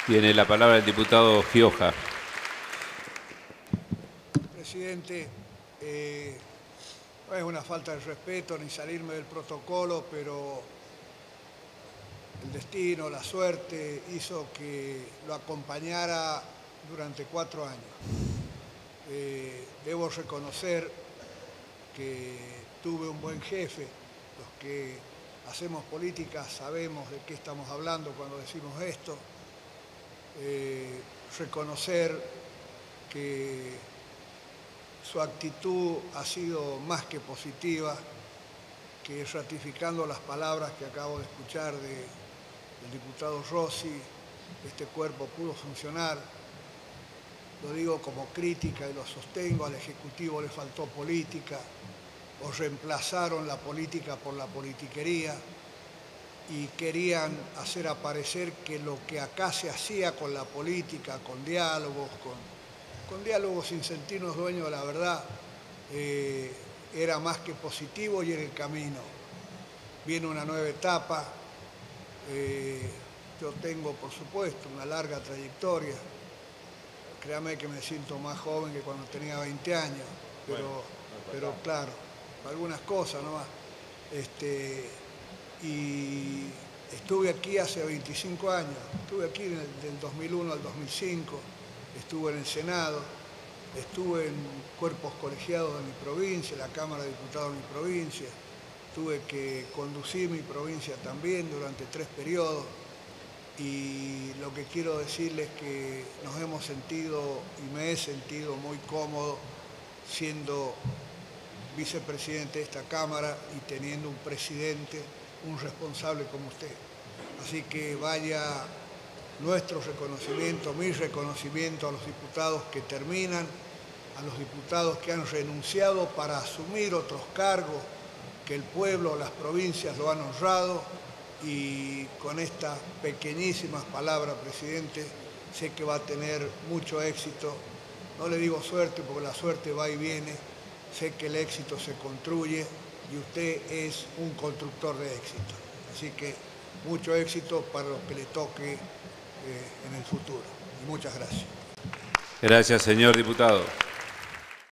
Tiene la palabra el diputado Gioja. Presidente, no es una falta de respeto ni salirme del protocolo, pero el destino, la suerte hizo que lo acompañara durante 4 años. Debo reconocer que tuve un buen jefe. Los que hacemos política sabemos de qué estamos hablando cuando decimos esto. Reconocer que su actitud ha sido más que positiva, que ratificando las palabras que acabo de escuchar del diputado Rossi, este cuerpo pudo funcionar. Lo digo como crítica y lo sostengo, al Ejecutivo le faltó política, o reemplazaron la política por la politiquería y querían hacer aparecer que lo que acá se hacía con la política, con diálogos sin sentirnos dueños de la verdad, era más que positivo y en el camino. Viene una nueva etapa. Yo tengo, por supuesto, una larga trayectoria. Créame que me siento más joven que cuando tenía 20 años, pero claro, algunas cosas nomás. Y estuve aquí hace 25 años, estuve aquí del 2001 al 2005, estuve en el Senado, estuve en cuerpos colegiados de mi provincia, la Cámara de Diputados de mi provincia, tuve que conducir mi provincia también durante 3 periodos. Y lo que quiero decirles es que nos hemos sentido y me he sentido muy cómodo siendo vicepresidente de esta Cámara y teniendo un presidente, un responsable como usted. Así que vaya nuestro reconocimiento, mi reconocimiento a los diputados que terminan, a los diputados que han renunciado para asumir otros cargos, que el pueblo, las provincias lo han honrado. Y con estas pequeñísimas palabras, presidente, sé que va a tener mucho éxito. No le digo suerte porque la suerte va y viene. Sé que el éxito se construye y usted es un constructor de éxito. Así que mucho éxito para lo que le toque en el futuro. Y muchas gracias. Gracias, señor diputado.